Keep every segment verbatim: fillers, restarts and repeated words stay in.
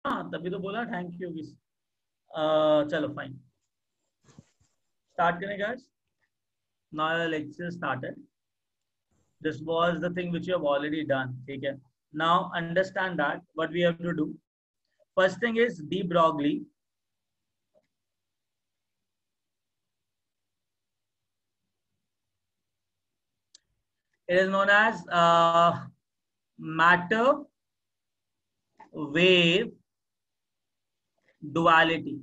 हाँ तभी तो बोला थैंक यू। चलो फाइन, स्टार्ट करें guys. Now the lecture started. This was the thing which you have already done. ठीक है, now understand that what we have to do. First thing is de Broglie. It is known as uh, matter wave duality.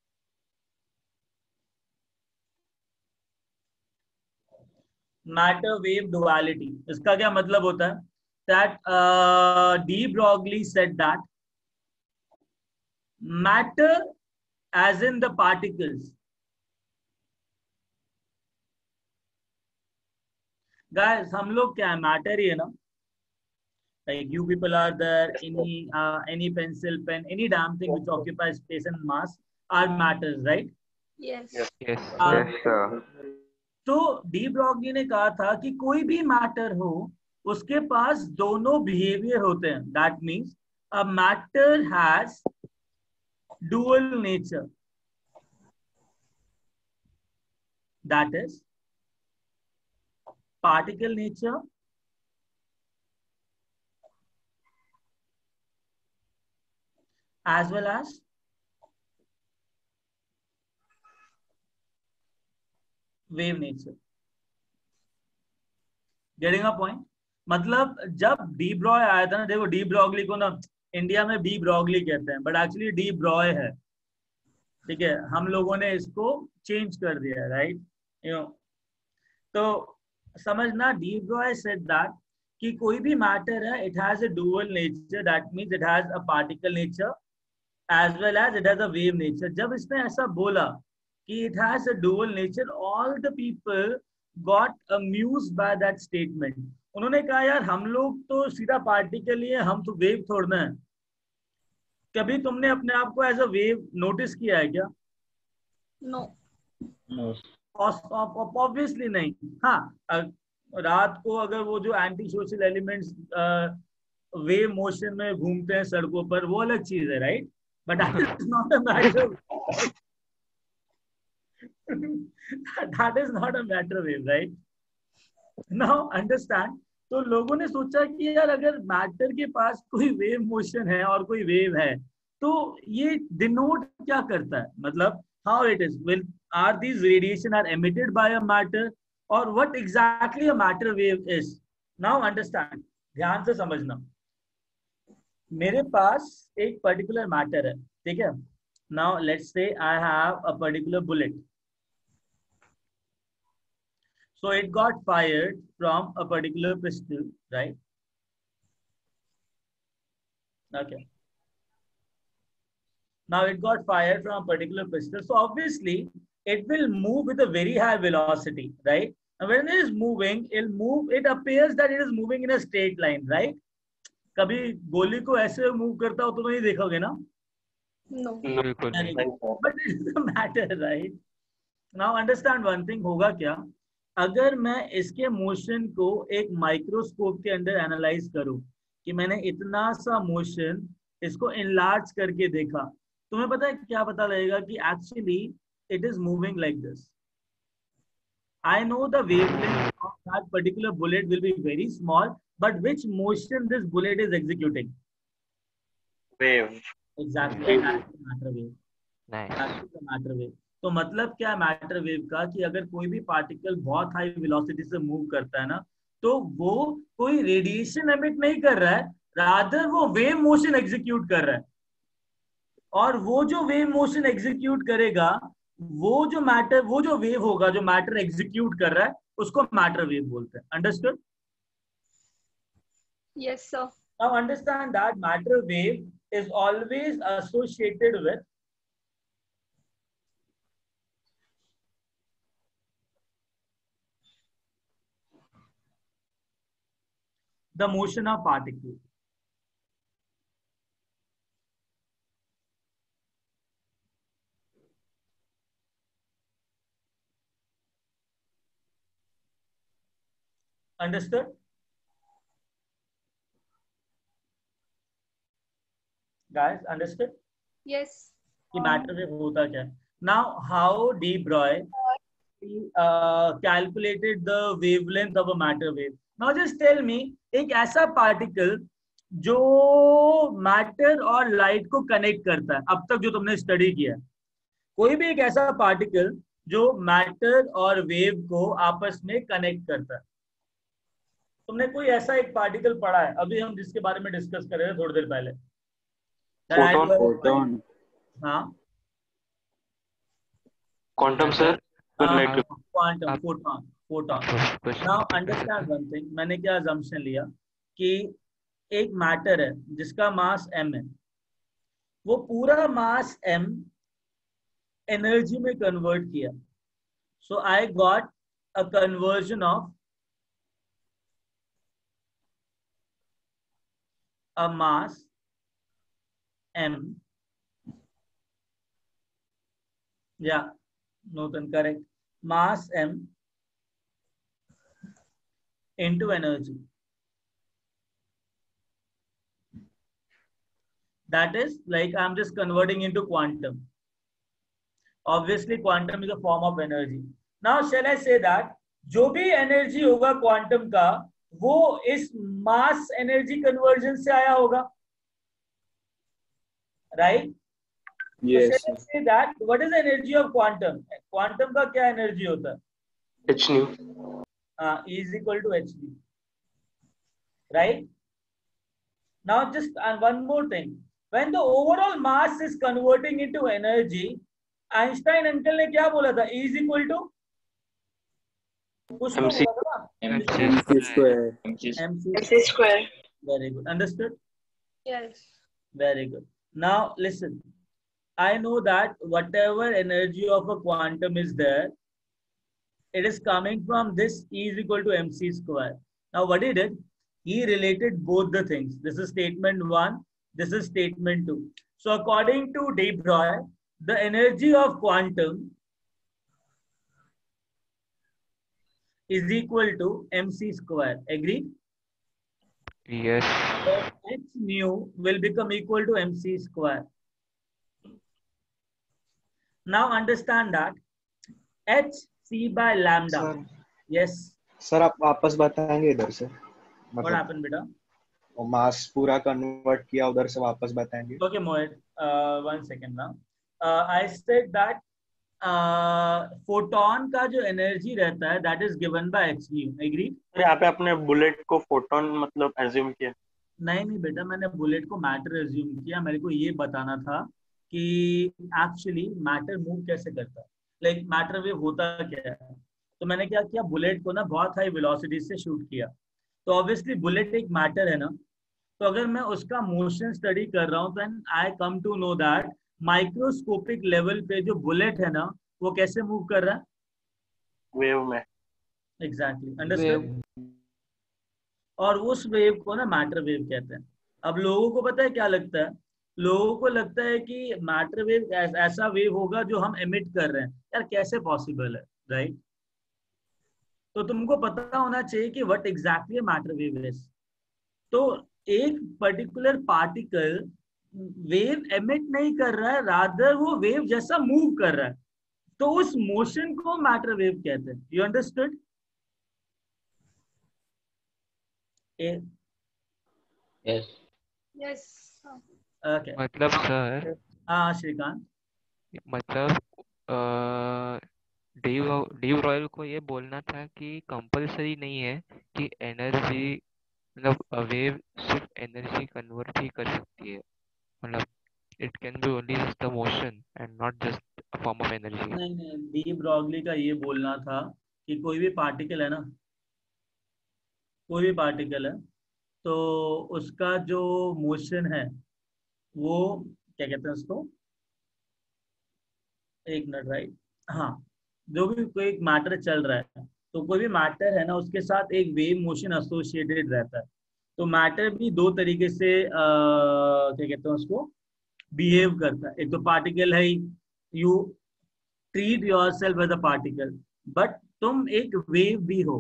Matter wave duality. इसका क्या मतलब होता है? That uh, de Broglie said that matter, as in the particles. Guys, हम लोग क्या है? Matter ही है ना. Like you people are there, any uh, any pencil, pen, any damn thing which occupies space and mass are matters, right? Yes. Yes. Yes. Uh, Yes, sir. तो de Broglie ने कहा था कि कोई भी मैटर हो उसके पास दोनों बिहेवियर होते हैं. That means a matter has dual nature. That is particle nature as well as wave nature. Getting a point? मतलब जब डी ब्रॉय आया था ना, देखो डी ब्रॉगली को ना इंडिया में डी ब्रॉगली कहते हैं, बट एक्चुअली डी ब्रॉय है. ठीक है, हम लोगों ने इसको चेंज कर दिया है, राइट? यू नो, तो समझना, डी ब्रॉय सेड दैट कि कोई भी मैटर है, it has a dual nature. That means it has a particle nature as well as it has a wave nature. जब इसने ऐसा बोला कि it has a dual nature, all the people got amused by that statement. उन्होंने कहा यार हम लोग तो सीधा पार्टिकल ही है, हम तो वेव छोड़ना है. कभी तुमने अपने आप को एज अ वेव नोटिस किया है क्या? No. No. ऑब्वियसली नहीं. हाँ, रात को अगर वो जो anti social elements wave motion में घूमते हैं सड़कों पर, वो अलग चीज है, right? But that is not a matter. That is not a matter wave, right? Now understand. तो लोगों ने सोचा कि यार अगर मैटर के पास कोई वेव मोशन है और कोई वेव है, तो ये डिनोट क्या करता है? मतलब how it is, will are these radiation are emitted by a matter, और what exactly a matter wave is. Now understand, ध्यान से समझना. मेरे पास एक पर्टिकुलर मैटर है, ठीक है? Now let's say I have a particular bullet. So it got fired from a particular pistol, right? Okay, now it got fired from a particular pistol. So obviously it will move with a very high velocity, right? And when it is moving, it'll move, it appears that it is moving in a straight line, right? कभी गोली को ऐसे move करता हो तो नहीं देखोगे ना? No. बिल्कुल नहीं. But it is a matter, right? Now understand one thing. होगा क्या अगर मैं इसके मोशन को एक माइक्रोस्कोप के अंदर एनालाइज करूं, कि मैंने इतना सा मोशन इसको इनलार्ज करके देखा, तुम्हें पता है क्या पता लगेगा? कि actually it is moving like this. I know the wavelength of that particular bullet will be very small, but which motion this bullet is executing? Wave. Exactly, that's the matter wave. Nice. That's the matter wave. तो मतलब क्या है matter wave का? कि अगर कोई भी particle बहुत हाई वेलोसिटी से मूव करता है ना, तो वो कोई रेडिएशन एमिट नहीं कर रहा है, रादर वो वेव मोशन एग्जीक्यूट कर रहा है. और वो जो वेव मोशन एग्जीक्यूट करेगा, वो जो मैटर, वो जो वेव होगा जो मैटर एग्जीक्यूट कर रहा है, उसको मैटर वेव बोलते हैं. Understood? Yes, sir. Now understand that matter wave is always associated with the motion of particles. Understood? Guys understood Yes. कि मैटर वेव होता क्या है. Now how de Broglie calculated the wavelength of a matter wave. Now just tell me, एक ऐसा particle जो matter और light को connect करता है, अब तक जो तुमने स्टडी किया है, कोई भी एक ऐसा पार्टिकल जो मैटर और वेव को आपस में कनेक्ट करता है. तुमने कोई ऐसा एक पार्टिकल पढ़ा है अभी हम जिसके बारे में डिस्कस कर रहे थे थोड़ी देर पहले? फोटोन. फोटोन. हाँ, quantum sir. Quantum, photon, photon. Now understand one thing, मैंने क्या अजम्पशन लिया कि एक मैटर है जिसका मास m है, वो पूरा मास m एनर्जी में कन्वर्ट किया. So I got a conversion of a mass m. Yeah, Nutan, correct. Mass m into energy. That is like I'm just converting into quantum. Obviously, quantum is a form of energy. Now, shall I say that जो भी energy होगा quantum का वो इस mass energy conversion से आया होगा, right? Yes. So shall I say that what is the energy of quantum? Quantum का क्या एनर्जी होता है? H nu. Uh, E is equal to h v, right? Now just and one more thing, when the overall mass is converting into energy, Einstein uncle ने क्या बोला था? E is equal to कुछ तो mc बोला था ना? mc square. mc square. Very good, understood. Yes. Very good. Now listen, I know that whatever energy of a quantum is there, it is coming from this E is equal to mc square. Now what he did, he related both the things. This is statement one, this is statement two. So according to de Broglie, the energy of quantum is equal to mc square. Agreed? Yes. So h nu will become equal to mc square. Now understand that h c by lambda. Sir. Yes. Sir आप वापस बताएंगे इधर से, What happened, beta? वो मास पूरा convert किया उधर से वापस बताएंगे. Okay, Mohit. Uh, one second now. Uh, I said that uh, photon का जो energy रहता है, that is given by h nu. Agreed? यहाँ पे आपने बुलेट को फोटोन मतलब एज्यूम किया? नहीं नहीं बेटा, मैंने बुलेट को मैटर एज्यूम किया. मेरे को ये बताना था कि एक्चुअली मैटर मूव कैसे करता है, लाइक मैटर वेव होता क्या है. तो मैंने क्या किया, बुलेट को ना बहुत हाई वेलोसिटी से शूट किया. तो ऑब्वियसली बुलेट एक मैटर है ना, तो अगर मैं उसका मोशन स्टडी कर रहा हूँ then I come to know that microscopic level पे जो बुलेट है ना वो कैसे मूव कर रहा है, वेव में. Exactly, understand. और उस वेव को ना मैटर वेव कहते हैं. अब लोगों को पता है क्या लगता है, लोगों को लगता है कि मैटर वेव ऐसा वेव होगा जो हम एमिट कर रहे हैं. यार कैसे पॉसिबल है, राइट? तो तुमको पता होना चाहिए कि what exactly matter wave is. तो एक पर्टिकुलर पार्टिकल वेव एमिट नहीं कर रहा है, रादर वो वेव जैसा मूव कर रहा है, तो उस मोशन को मैटर वेव कहते हैं. You understood? Yes. Yes. Okay. मतलब सर, हाँ श्रीकांत. मतलब डी डी ब्रॉयल को ये बोलना था कि कंपलसरी नहीं है कि एनर्जी मतलब वेव सिर्फ एनर्जी कन्वर्ट ही कर सकती है, मतलब it can be only just the motion and not just a form of energy. नहीं नहीं, डी ब्रॉगली का ये बोलना था कि कोई भी पार्टिकल है ना, कोई भी पार्टिकल है तो उसका जो मोशन है वो क्या कहते हैं उसको, एक मिनट, राइट? हाँ, जो भी कोई मैटर चल रहा है तो कोई भी मैटर है ना उसके साथ एक वेव मोशन एसोसिएटेड रहता है. तो मैटर भी दो तरीके से क्या कहते हैं उसको बिहेव करता है. एक तो पार्टिकल है, you treat yourself as a particle, but तुम एक वेव भी हो.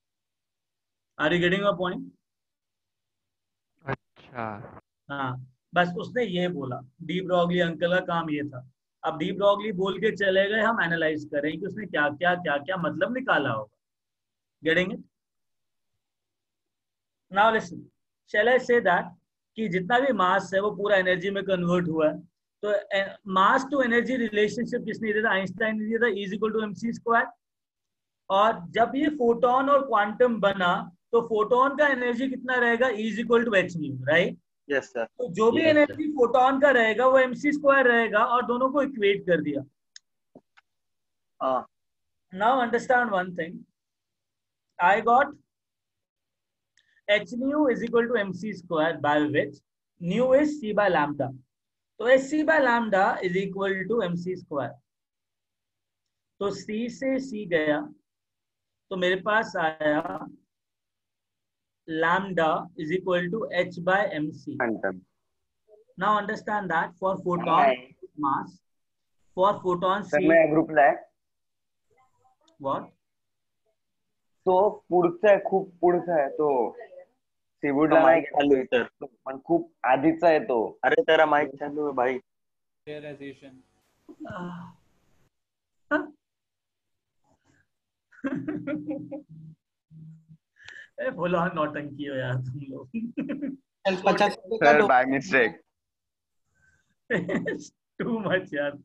Are you getting my point? अच्छा. हाँ, बस उसने ये बोला, डी ब्रॉगली अंकल का काम ये था। अब डी ब्रॉगली बोल के चले गए, हम एनालाइज करें कि उसने क्या क्या क्या क्या मतलब निकाला होगा। Getting it? Now listen, shall I say that कि जितना भी मास है वो पूरा एनर्जी में कन्वर्ट हुआ है। तो मास टू एनर्जी रिलेशनशिप किसने दिया था? आइंस्टाइन ने दिया था, is equal to M C square. और जब ये फोटोन और क्वांटम बना तो फोटोन का एनर्जी कितना रहेगा? Is equal to H nu, right? Yes sir. तो जो भी Yes, sir. एनर्जी फोटोन का रहेगा वो एमसी स्क्वायर रहेगा, और दोनों को इक्वेट कर दिया। हाँ now understand one thing, I got h nu is equal to mc square, by which nu is c by lambda. तो hc by lambda is equal to mc square। तो c से c गया तो मेरे पास आया lambda is equal to h by mc. Now understand that for photon mass, for photon c, ग्रुपला आहे what? तो पुढचा आहे, खूप पुढचा आहे तो, सीवूडला नाही माइक चालू आहे सर. पण खूप आधीचा आहे तो. अरे तेरा माइक चालू है भाई. रियलाइजेशन ए बोलो हाँ, नौटंकी हो यार तुम लोग। Sir by mistake. Too much यार।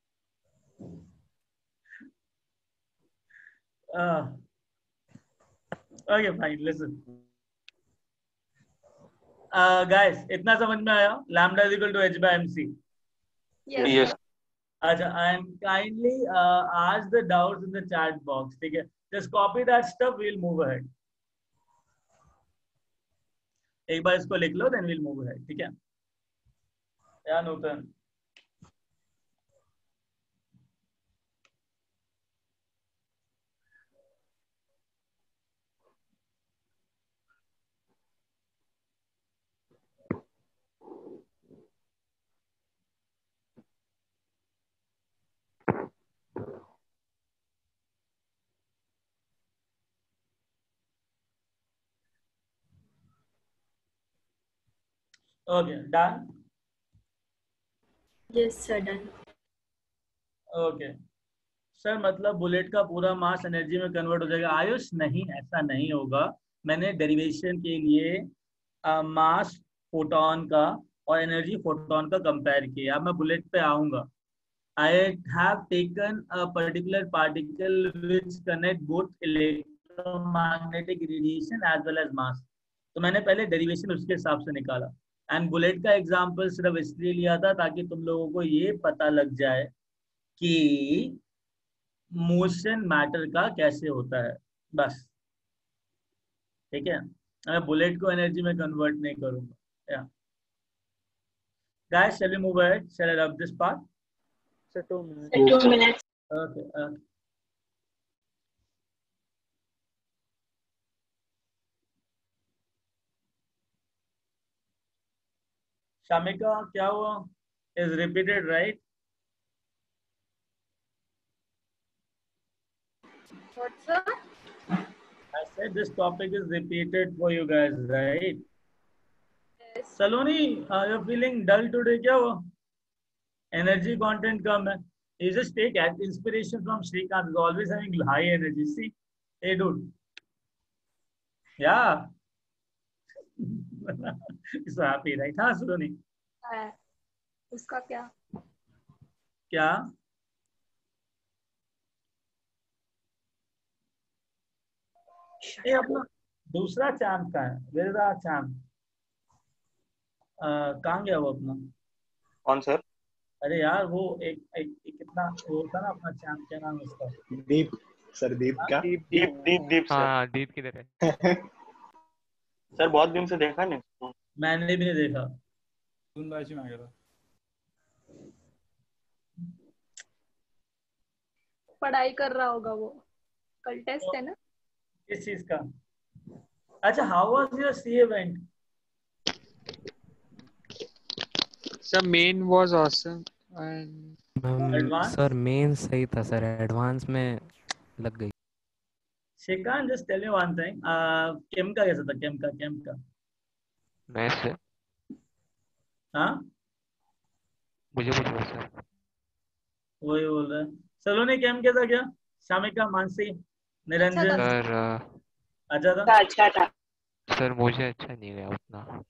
ओके फाइन, लिसन गाइस, इतना समझ में आया? Lambda is equal to H by M C. Yes. Yes. अच्छा, and kindly ask the doubts in the chat box, ठीक है? Just copy that stuff, we will move ahead. एक बार इसको लिख लो, then we will move ahead, ठीक है? या Nutan? Okay, done? Yes, sir, done. Okay sir, मतलब बुलेट का पूरा मास एनर्जी में कन्वर्ट हो जाएगा? आयुष नहीं, ऐसा नहीं होगा। मैंने डेरिवेशन के लिए मास फोटोन का और एनर्जी फोटोन का कंपेयर किया। अब मैं बुलेट पे आऊंगा। I have taken a particular particle which connect both electromagnetic radiation as well as mass. तो मैंने पहले डेरिवेशन उसके हिसाब से निकाला। एंड बुलेट का एग्जाम्पल सिर्फ इसलिए लिया था ताकि तुम लोगों को ये पता लग जाए कि मोशन मैटर का कैसे होता है, बस। ठीक है, मैं बुलेट को एनर्जी में कन्वर्ट नहीं करूंगा। या guys, shall we move ahead? Shall I rub this part? Sir two minute Two minutes. Okay okay. Shamika, क्या हुआ? Is repeated, right? What, sir? I said this topic is repeated for you guys, right? Yes. Saloni, uh, you're feeling dull today, क्या हुआ? Energy content कम है. You just take inspiration from Srikanth, who's always having high energy. See, hey dude. Yeah. He's so happy, right? हाँ Saloni. है। उसका क्या? क्या? ये अपना दूसरा चैम्प का है। Where is our champ? कहाँ गया वो अपना? कौन सर? अरे यार वो एक एक, एक कितना वो था ना अपना चैम्प, क्या नाम है उसका? दीप सर, दीप का दीप दीप दीप दीप सर. हाँ दीप किधर है? सर बहुत दिन से देखा नहीं उसको. मैंने भी नहीं देखा। धुनबाजी में आ गया था। पढ़ाई कर रहा होगा वो, कल टेस्ट है ना। किस चीज का? अच्छा, how was your C event? Sir, main was awesome and Advance? Sir main सही था सर, एडवांस में लग गई। Shrikant, just tell me one thing. Uh, केम का कैसा था? केम का केम का मैं से हाँ मुझे मुझे सर वही बोल रहा है। सलोनी कैम कैसा गया? शामिका, मानसी, निरंजन, सर अ, अच्छा था? अच्छा था। सर मुझे अच्छा नहीं गया उतना।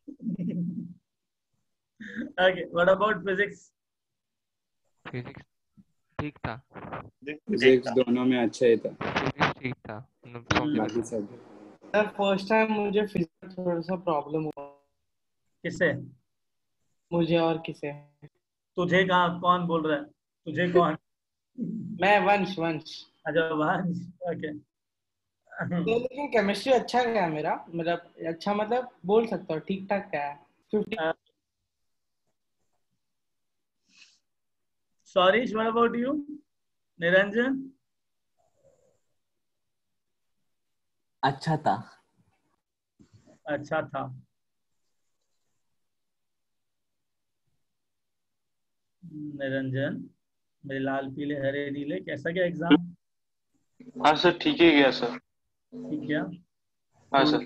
Okay, what about physics? Physics ठीक था। फिजिक्स दोनों में अच्छा ही था, फिजिक्स ठीक था, मतलब समझ में बाकी था। सब सर फर्स्ट टाइम मुझे फिजिक्स में थोड़ा सा प्रॉब्लम हुआ, किससे? मुझे और किसे। तुझे कहाँ, कौन बोल रहा है तुझे, कौन? मैं वंश वंश अच्छा वंश, ओके। तो लेकिन केमिस्ट्री अच्छा गया मेरा, मतलब अच्छा मतलब बोल सकता हूँ ठीक ठाक गया है। Fifty. Sorry, what about you, Niranjan? अच्छा था। अच्छा था। निरंजन, मेरे लाल पीले हरे नीले, कैसा गया एग्जाम? हाँ सर ठीक ही गया सर। ठीक गया? हाँ सर।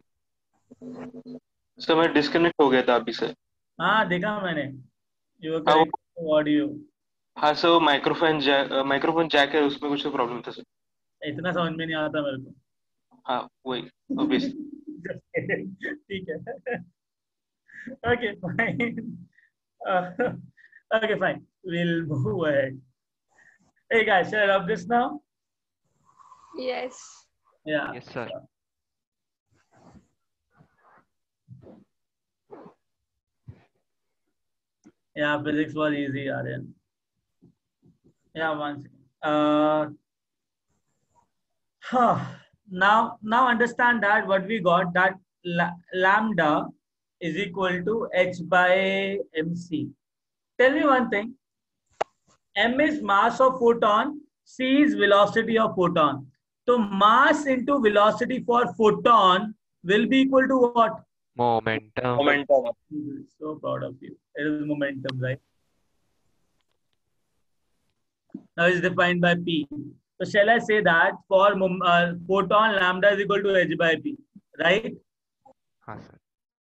सर मैं डिस्कनेक्ट हो गया था अभी से। हाँ देखा मैंने, यू वर हाँ वो करेक्ट ऑडियो। हाँ सर वो माइक्रोफोन जैक माइक्रोफोन जैक है, उसमें कुछ प्रॉब्लम था सर। इतना समझ में नहीं आता मेरे को। हाँ वही ऑब्वियस। ठीक है। Okay fine, okay fine, we'll move ahead. Hey guys, shall I wrap this now? Yes. Yeah. Yes sir. Yeah, physics was easy, Aryan. Yeah, one second. Uh, huh. Now, now understand that what we got, that la- lambda is equal to h by mc. Tell me one thing. M is mass of photon, c is velocity of photon. So mass into velocity for photon will be equal to what? Momentum. Momentum. So proud of you. It is momentum, right? Now is defined by P. So shall I say that for mom- uh, photon lambda is equal to h by P, right? हाँ sir.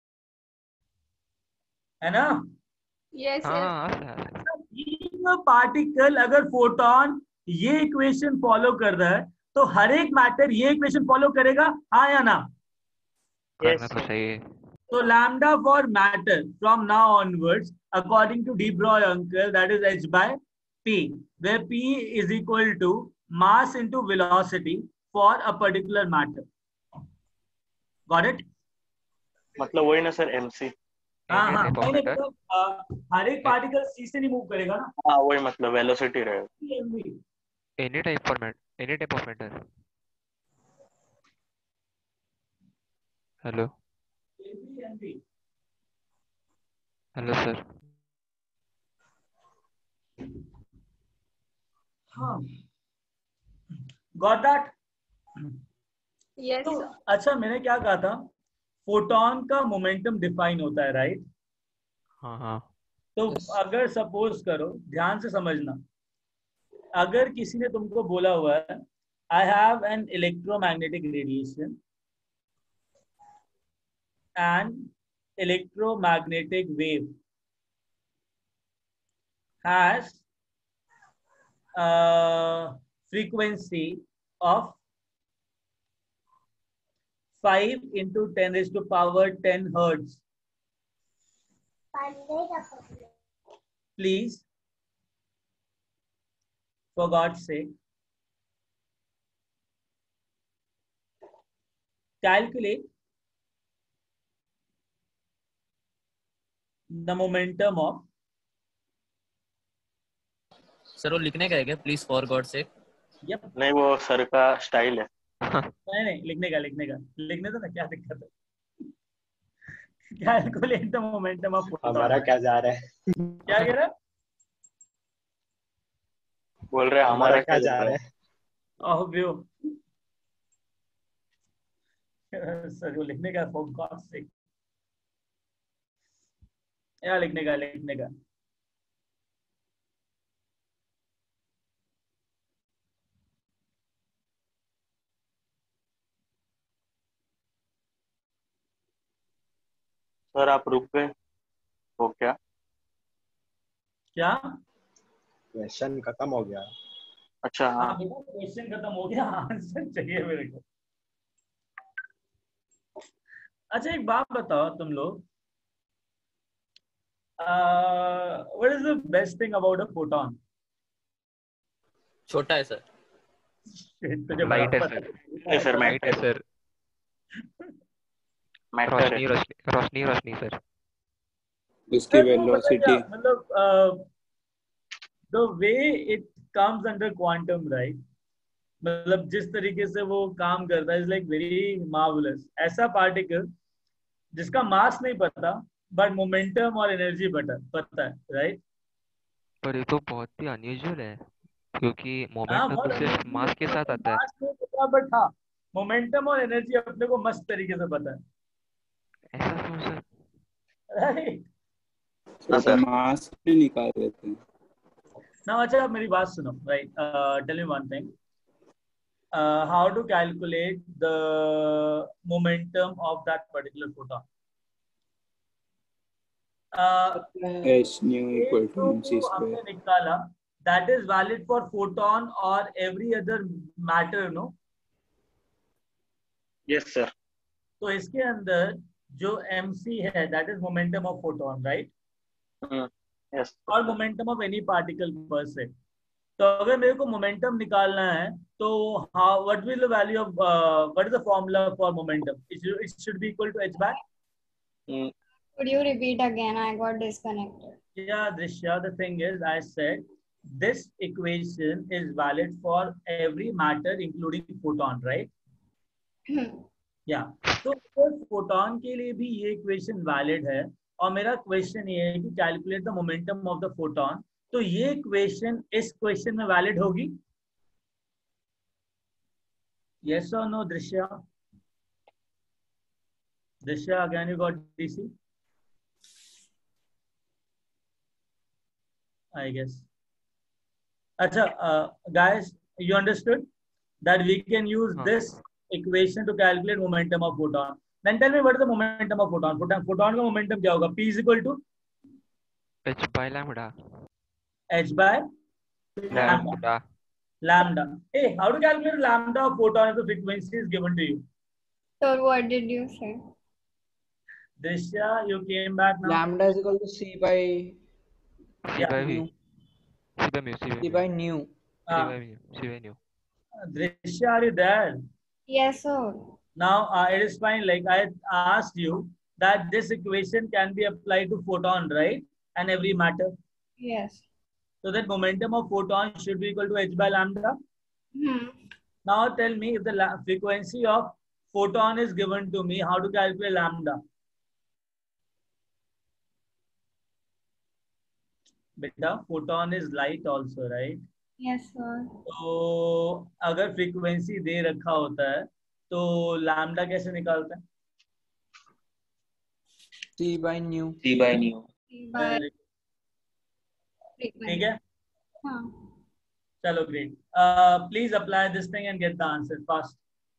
है ना? Yes, हाँ yes. हाँ सर। Particle अगर photon ये equation follow कर रहा है तो हर एक मैटर ये इक्वेशन फॉलो करेगा, हाँ या ना? करना तो सही है। So lambda for matter from now onwards, according to de Broglie uncle, that is h by p, where p is equal to mass into velocity for a particular matter. Got it? मतलब वही ना sir M C. हाँ any हाँ, type of नहीं नहीं, matter. मतलब अ, हर एक particle सी से नहीं मूव करेगा ना। हाँ वही मतलब वेलोसिटी रहेगा। Any type for matter, any type of matter. Hello hello sir. हाँ, गॉट दैट? Yes. तो अच्छा, मैंने क्या कहा था, फोटोन का मोमेंटम डिफाइन होता है, राइट? हाँ हाँ। तो अगर सपोज करो, ध्यान से समझना, अगर किसी ने तुमको बोला हुआ है I have an electromagnetic radiation and electromagnetic wave has frequency of five into ten raised to power ten hertz. Please, for God's sake, calculate the momentum of. Sir वो लिखने का है क्या, प्लीज फॉर गॉड से? Yep. नहीं वो sir का style है। नहीं नहीं, लिखने का लिखने का लिखने तो ना, क्या दिक्कत है? Calculate the momentum of photon. हमारा क्या जा रहा है? क्या कह रहा है? बोल रहे हमारा हमारा क्या क्या जा रहा है? ओह व्यू, सर वो लिखने का, फॉर गॉड सेक, या लिखने का लिखने का। सर आप रुक गए हो क्या? क्या? क्वेश्चन खत्म हो गया। अच्छा हाँ हाँ बेटा क्वेश्चन खत्म हो गया, आंसर चाहिए मेरे को। अच्छा एक बात बताओ तुम लोग, what is the best thing about a photon? छोटा है सर। तुझे बड़ा लाइट है पता सर, है सर, लाइट है मैटर सर, मैटर है। रोशनी रोशनी रोशनी रोशनी सर। उसकी सर वो पता है क्या, वेलोसिटी मतलब the way it comes under quantum, right? मतलब जिस तरीके से वो काम करता है इज लाइक वेरी मार्वलस। ऐसा पार्टिकल जिसका मास नहीं पता बट मोमेंटम और एनर्जी पता पता है, राइट? पर ये तो बहुत ही अनयूजुअल है, क्योंकि हाँ मोमेंटम बहुत तो सिर्फ अनयूजुअल मास के है, साथ मतलब आता है। मास नहीं पता बट हाँ मोमेंटम और एनर्जी अपने को मस्त तरीके से पता ऐसा क्यों सर? है, राइट? हाँ तो सर। मास भी निकाल देते हैं। ना अच्छा आप मेरी बात सुनो, right? Tell me one thing, how to calculate the momentum of that particular photon? H nu equal to M C जो हमने स्क्वायर। निकाला that is valid for photon or every other matter, no? Yes sir. तो इसके अंदर जो mc है that is momentum of photon, right? Yes और momentum of any particle per se. तो अगर मेरे को momentum निकालना है तो how what will the value of uh, what is the formula for momentum? It should, it should be equal to h bar. Could you repeat again? I got disconnected. Yeah, Drishya, the thing is I said this equation is valid for every matter including photon, right? या तो photon के लिए भी ये equation valid है और मेरा question ये है कि calculate the momentum of the photon. तो ये इक्वेशन इस क्वेश्चन में वैलिड होगी? यस और नो? दृश्य दृश्य again you got DC I guess. अच्छा guys you understood that we can use this equation to calculate momentum of photon. Then tell me what is the momentum of photon? Photon, photon का momentum क्या होगा? P is equal to h by lambda. h by lambda. Lambda. Lambda. Hey, how to calculate lambda of photon if the frequency is given to you? So what did you say? Drishya, you came back now. Lambda is equal to c by c Yeah. by v. nu. c by mu. c by c mu. by nu. c by mu. c by nu. Drishya, are you there? Yes, sir. Now uh, it is fine. Like I asked you that this equation can be applied to photon, right? And every matter. Yes. So that momentum of photon should be equal to h by lambda. Hmm. Now tell me if the la frequency of photon is given to me, how to calculate lambda? Beta, photon is light also, right? Yes, sir. तो अगर frequency दे रखा होता है तो lambda कैसे निकालते हैं? c by nu. c by nu. C by ठीक frequency. है, हाँ. चलो great. Please apply this thing and get the answer fast.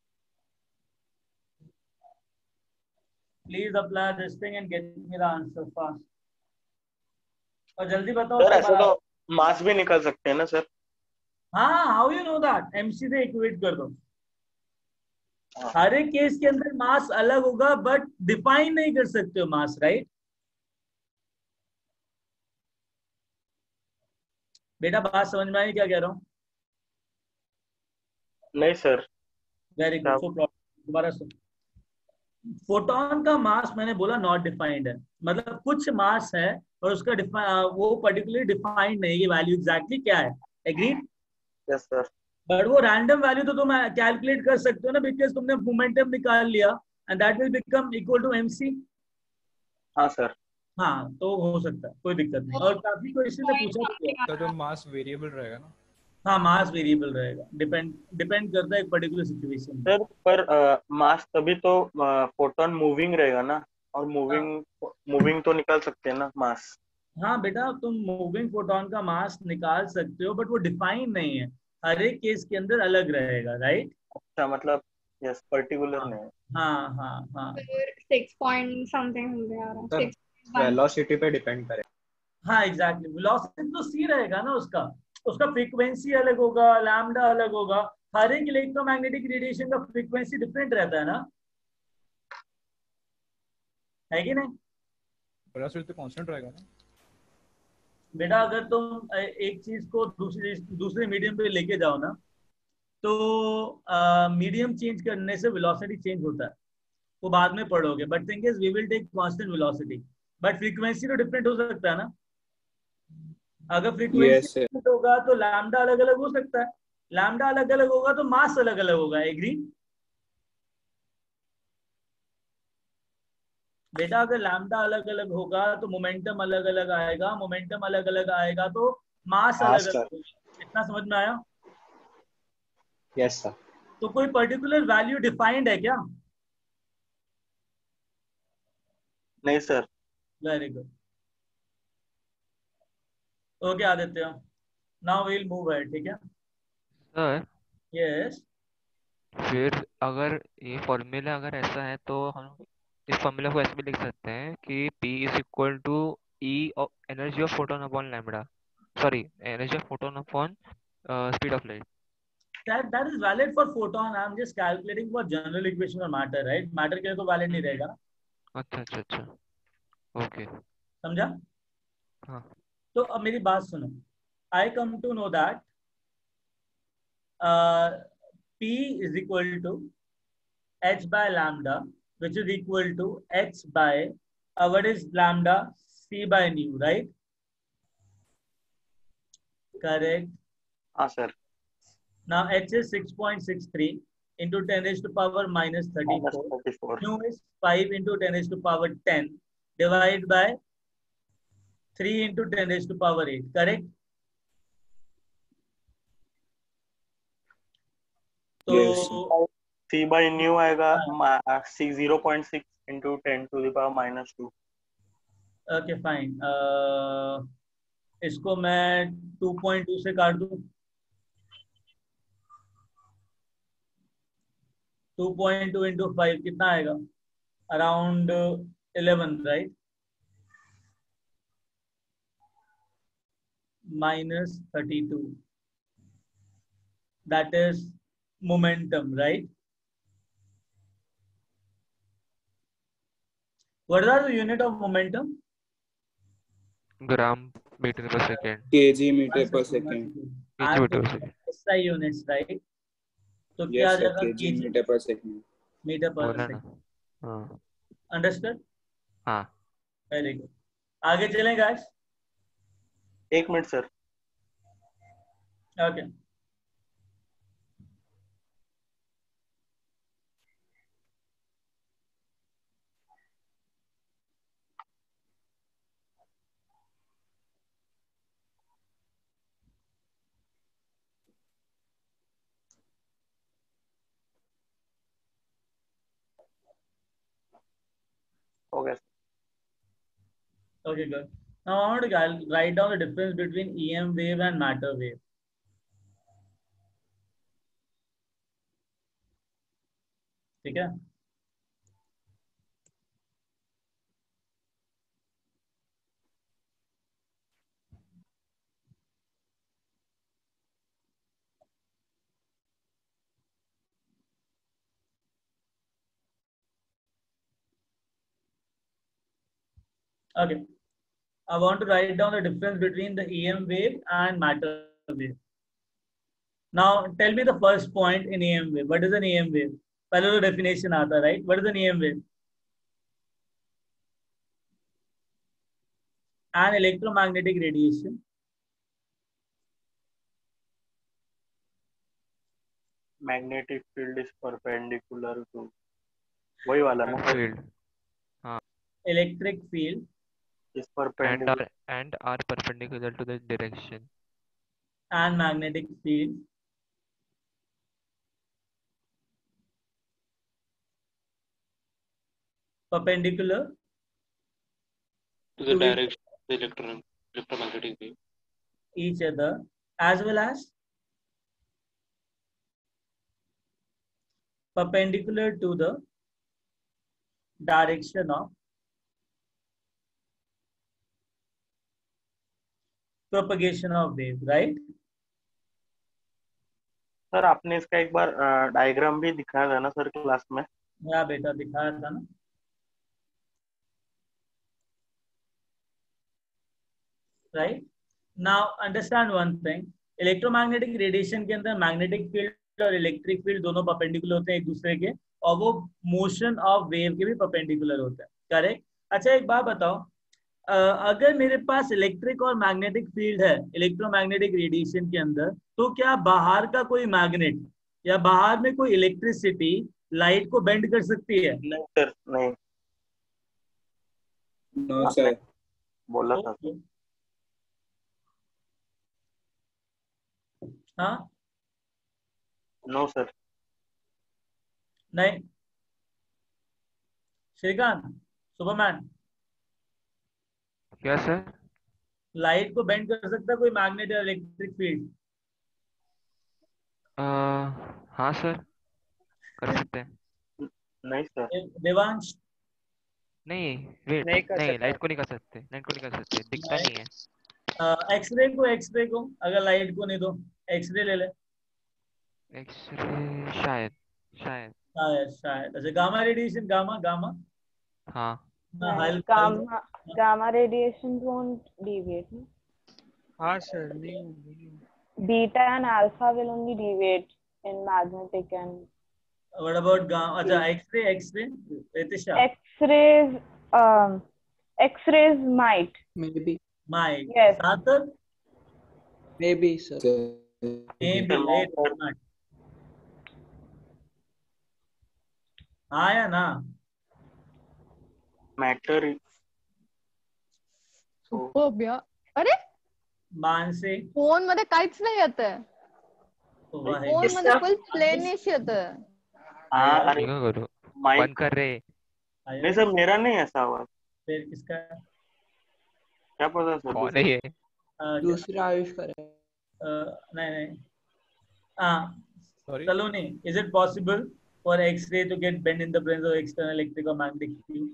Please apply this thing and get me the answer fast. और जल्दी बताओ सर उसके ऐसे बाद। तो मास भी निकाल सकते हैं ना सर? हाँ, how you know that? M C से इक्वेट कर दो। हर एक केस के अंदर मास अलग होगा बट डिफाइन नहीं कर सकते हो मास, राइट? बेटा बात समझ में आई क्या कह रहा हूँ? नहीं सर। Very good. सो दोबारा सुन, फोटोन का मास मैंने बोला नॉट डिफाइंड है, मतलब कुछ मास है और उसका वो पर्टिकुलरली डिफाइंड नहीं है वैल्यू एग्जैक्टली क्या है। एग्रीड? Yes sir. बट वो रैंडम वैल्यू तो तुम कैलकुलेट कर सकते हो ना, बिकॉज तुमने मोमेंटम निकाल लिया and that will become equal to MC. हाँ सर। हाँ तो हो सकता है, कोई दिक्कत नहीं। और काफी क्वेश्चन ने पूछा भी है। तो, तो मास वेरिएबल रहेगा ना? हाँ मास वेरिएबल रहेगा, डिपेंड डिपेंड करता है एक पर्टिकुलर सिचुएशन में। सर पर मास तभी तो फोटोन मूविंग रहेगा ना, और मूविंग मूविंग तो निकाल सकते हैं ना मास। हाँ बेटा तुम मूविंग फोटोन का मास निकाल सकते हो बट वो डिफाइन नहीं है, हर एक केस के अंदर अलग रहेगा, राइट? अच्छा मतलब यस पर्टिकुलर हाँ नहीं। हाँ हाँ हाँ six point something something आ रहा है। Sir Six one. वेलोसिटी पे डिपेंड करेगा। हाँ एग्जैक्टली, वेलोसिटी तो सी रहेगा ना उसका, उसका फ्रीक्वेंसी अलग होगा, लैम्डा अलग होगा, हर एक इलेक्ट्रोमैग्नेटिक रेडिएशन का फ्रीक्वेंसी डिफरेंट रहता है ना, है कि नहीं? वेलोसिटी तो कांस्टेंट रहेगा ना बेटा अगर तुम एक चीज को दूसरी दूसरे मीडियम पे लेके जाओ ना, तो मीडियम चेंज करने से वेलोसिटी चेंज होता है, वो बाद में पढ़ोगे, but think is we will take constant velocity, but frequency तो डिफरेंट हो सकता है ना, अगर फ्रीक्वेंसी Yes, sir. डिफरेंट होगा तो लैम्डा अलग अलग हो सकता है, लैम्डा अलग अलग होगा तो मास अलग अलग होगा, एग्री? बेटा अगर लैम्डा अलग अलग होगा तो मोमेंटम अलग अलग आएगा, मोमेंटम अलग अलग आएगा तो मास हाँ अलग अलग सर। होगा, इतना समझ में आया? Yes sir. तो कोई पर्टिकुलर वैल्यू डिफाइंड है क्या? नहीं sir. Very good, okay Aditya, now we will move ahead, ठीक है? सर यस, फिर अगर ये फॉर्मूला अगर ऐसा है तो हम इस फॉर्मूला को ऐसे भी लिख सकते हैं कि P is equal to E energy of photon upon lambda, sorry energy of photon upon speed of light. that that is valid for photon, I'm just calculating for general equation of matter, right? matter के लिए तो valid नहीं रहेगा ना, अच्छा अच्छा अच्छा, okay. समझा? हाँ. तो अब मेरी बात सुनो, I come to know that uh, P is equal to h by lambda, which is equal to h by uh, what is lambda? C by nu, right? Correct. हाँ sir. Now h is six point six three into ten raised to power minus thirty-four. thirty-four. Nu is five into ten raised to power ten divided by three into ten raised to power eight. Correct? तो Yes. C by nu आएगा C zero point six into ten to the power minus two. Okay fine, इसको मैं two point two से काट दूं, two point two into five कितना आएगा? Around eleven, right? Minus thirty two, that is momentum, right? What are the unit of momentum? Gram meter per second. Kg meter per second. Kg meter per second. S I units, right? तो क्या आ Yes sir. जाएगा? Kg meter per second. Meter per बोला ना. Second, हाँ. Understood? हाँ. Very good, आगे चलें गाइस? एक minute sir. Okay, Okay. okay, good. Now I want to gal- write down the difference between E M wave and matter wave. ठीक है? Okay. I want to write down the difference between the E M wave and matter wave. Now, tell me the first point in E M wave. What is an E M wave? पहले तो definition आता, right? What is an E M wave? An electromagnetic radiation Magnetic field is perpendicular to वही वाला ना. Field. हाँ. electric field is And perpendicular. are and are perpendicular to the direction. and magnetic field perpendicular to the to each- direction of the electron electromagnetic wave. each other, as well as perpendicular to the direction of propagation of wave, right? Sir आपने इसका एक बार diagram भी दिखाया था ना sir class में? हाँ बेटा दिखाया था ना. Right? Now understand one thing. Electromagnetic radiation के अंदर मैग्नेटिक फील्ड और इलेक्ट्रिक फील्ड दोनों परपेंडिकुलर होते हैं एक दूसरे के, और वो मोशन ऑफ वेव के भी परपेंडिकुलर होते हैं. करेक्ट? अच्छा एक बात बताओ, अगर मेरे पास इलेक्ट्रिक और मैग्नेटिक फील्ड है इलेक्ट्रोमैग्नेटिक रेडिएशन के अंदर, तो क्या बाहर का कोई मैग्नेट या बाहर में कोई इलेक्ट्रिसिटी लाइट को बेंड कर सकती है? नहीं सर, नहीं. No sir. बोला था. हाँ नो सर. नहीं. श्रीकांत, सुपरमैन, क्या सर? लाइट को बेंड कर सकता है कोई मैग्नेट या इलेक्ट्रिक फील्ड? हाँ सर, कर सकते हैं. नहीं सर. देवांश? नहीं वेट, नहीं कर नहीं सकता. लाइट को नहीं कर सकते, लाइट को नहीं कर सकते, दिखता नहीं है. एक्सरे को, एक्सरे को अगर लाइट को नहीं तो एक्सरे ले ले. एक्सरे शायद शायद शायद शायद अच्छा गामा रेडिएशन, गामा गामा हाँ. gamma gamma radiation won't deviate. No? हाँ सर, नहीं होगी. Beta and alpha will only deviate in magnetic and. What about gamma? अच्छा X-ray, X-ray, Ritisha. X-rays, um, X-rays might. Maybe. Might. Yes. Sathar? Maybe sir. Maybe. Eight or not. हाँ या ना? Matter. Superb यार. अरे Mansi phone मध्ये काहीच नाही येत आहे. फोन मध्ये फुल प्लेनिश येत आहे. हाँ अरे क्या करो, माइक बंद कर रहे. नहीं सर, मेरा नहीं ऐसा आवाज. फिर किसका? क्या पता सर. कौन है ये? दूसरा आविष्कार है. नहीं नहीं. हाँ Saloni, is it possible for X-ray to get bent in the presence of external electric or magnetic field?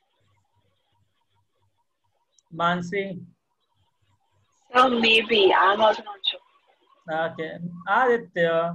Mansi? So maybe. I'm also not sure. Okay. Aditya?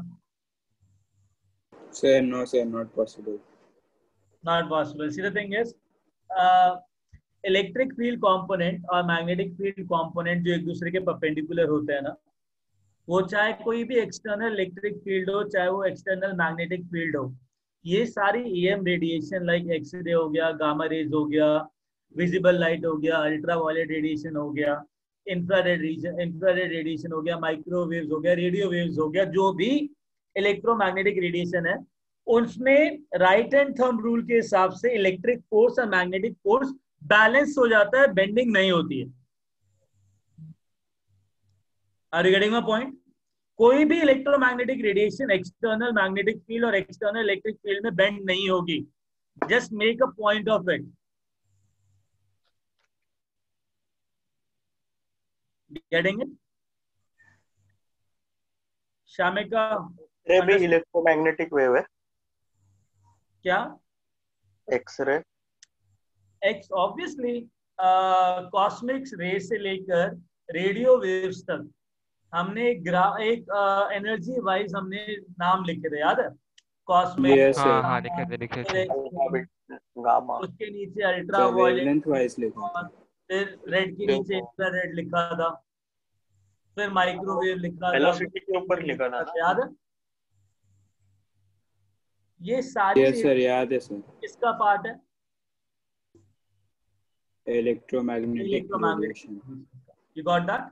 Sir, no sir, not possible. Not possible. See, the thing is, uh, electric field component और magnetic field component जो एक दूसरे के perpendicular होते हैं ना, वो चाहे कोई भी एक्सटर्नल इलेक्ट्रिक फील्ड हो, चाहे वो एक्सटर्नल मैग्नेटिक फील्ड हो, ये सारी ईएम रेडिएशन लाइक एक्सरे हो गया, गामा रेज हो गया, विजिबल लाइट हो गया, अल्ट्रा वायलेट रेडिएशन हो गया, इंफ्रारेड रीजन इंफ्रारेड रेडिएशन हो गया, माइक्रोवेव्स हो गया, रेडियो वेव्स हो गया, जो भी इलेक्ट्रोमैग्नेटिक रेडिएशन है, उसमें राइट हैंड थंब रूल के हिसाब से इलेक्ट्रिक फोर्स और मैग्नेटिक फोर्स बैलेंस हो जाता है, बेंडिंग नहीं होती है. Are you getting my point? कोई भी electromagnetic radiation external magnetic field और एक्सटर्नल इलेक्ट्रिक फील्ड में बेंड नहीं होगी. Just make a point of it. Getting it? Shamika? भी इलेक्ट्रोमैग्नेटिक वेव है क्या? एक्सरे. एक्स ऑब्वियसली कॉस्मिक रे से लेकर रेडियो वेव्स तक हमने एक ग्रा एक एनर्जी वाइज हमने नाम लिखे थे, याद है? कॉस्मिक, yes, हाँ हाँ लिखे थे लिखे थे. गामा, उसके नीचे अल्ट्रा वायलेट, वाइज लिखा, फिर रेड के नीचे इंफ्रारेड लिखा था, फिर माइक्रोवेव लिखा था, वेलोसिटी के ऊपर लिखा था, याद है? ये सारी yes, sir, याद है सर. किसका पार्ट है? Electromagnetic radiation. You got that?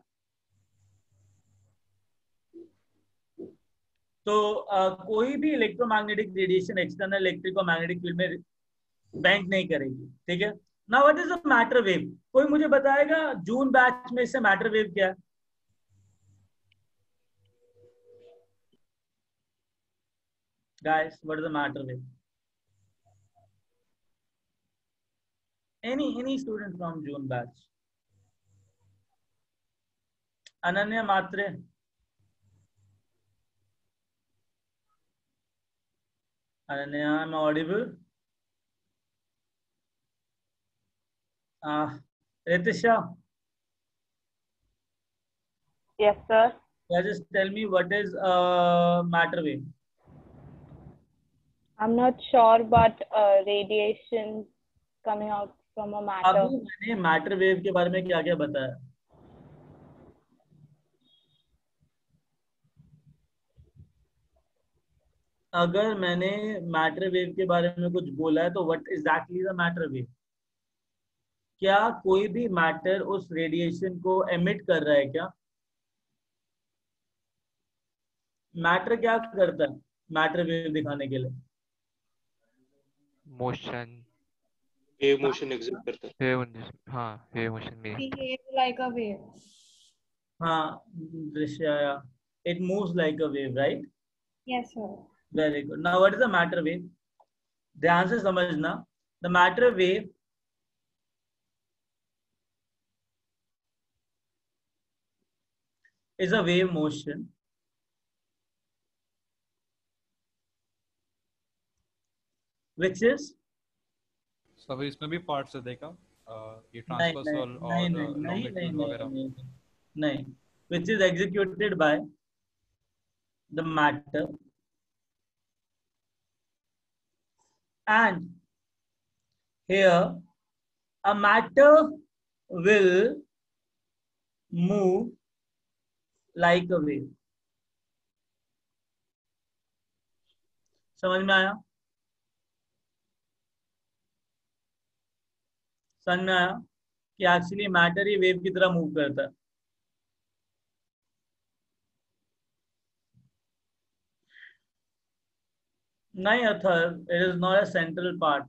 तो uh, कोई भी इलेक्ट्रोमैग्नेटिक रेडिएशन एक्सटर्नल इलेक्ट्रिक और मैग्नेटिक फील्ड में बेंड नहीं करेगी. ठीक है. Now what is a matter wave? कोई मुझे बताएगा जून बैच में से मैटर वेव क्या है? Guys, what is a matter wave? Any any student from June batch? Ananya Matre? Ananya, am I audible? Ah, Ritisha? Yes, sir. Yeah, just tell me what is uh, matter wave. I'm not sure, but uh, radiation coming out from a matter. अभी मैंने matter wave के बारे में क्या क्या बताया? अगर मैंने मैटर वेव के बारे में कुछ बोला है तो what exactly the matter wave? क्या कोई भी मैटर उस रेडिएशन को एमिट कर रहा है क्या? मैटर क्या करता है मैटर वेव दिखाने के लिए? मोशन वेव मोशन एग्जिट करता है। वेव हाँ वेव मोशन में Behave like a wave. हाँ दृश्य, it moves like a wave, right? Yes, sir. Very good. Now what is the matter wave? ध्यान से समझना. The matter wave is a wave motion which is So अभी इसमें भी parts है देखा ये नहीं ट्रांसवर्सल और नहीं नहीं नहीं लॉन्गिट्यूड नहीं वगैरह नहीं नहीं which is executed by the matter and here a matter will move like a wave. समझ में आया? समझ में आया कि एक्चुअली मैटर ही वेव की तरह मूव करता है. नहीं other, it is not a central part.